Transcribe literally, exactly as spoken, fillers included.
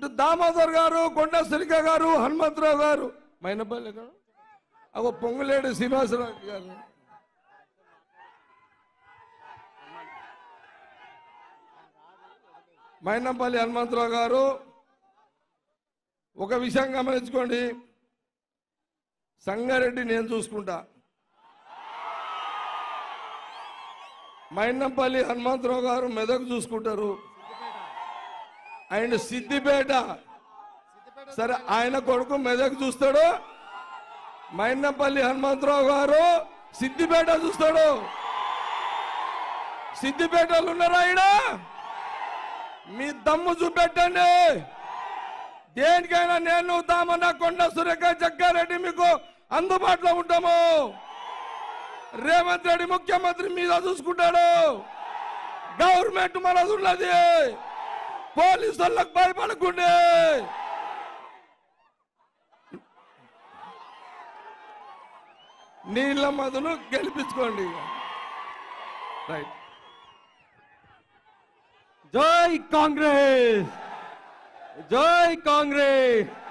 ఇటు దామోదర్ గారు, కొండ సురేఖ గారు, హనుమంతరావు గారు, మైనపల్లి గారు, అగో పొంగులేడు శ్రీనివాసరావు గారు, మైనంపల్లి హనుమంతరావు గారు. ఒక విషయం గమనించుకోండి, సంగారెడ్డి నేను చూసుకుంటా, మైనంపల్లి హనుమంతరావు గారు మెదక్ చూసుకుంటారు, ఆయన సిద్దిపేట, సరే ఆయన కొడుకు మెదక్ చూస్తాడు, మైనంపల్లి హనుమంతరావు గారు సిద్దిపేట చూస్తాడు. సిద్దిపేటలు ఉన్నారా ఆయన? మీ దమ్ము చూపెట్టండి. దేనికైనా నేను, దామన్న, కొండ సురేఖ, జగ్గారెడ్డి మీకు అందుబాటులో ఉంటాము. రేవంత్ రెడ్డి ముఖ్యమంత్రి మీద చూసుకుంటాడు. గవర్నమెంట్ మనది ఉన్నది, పోలీసు వాళ్ళకు భయపడకుండే. నీళ్ళ మధును గెలిపించుకోండి. రైట్. జై కాంగ్రెస్, జై కాంగ్రెస్.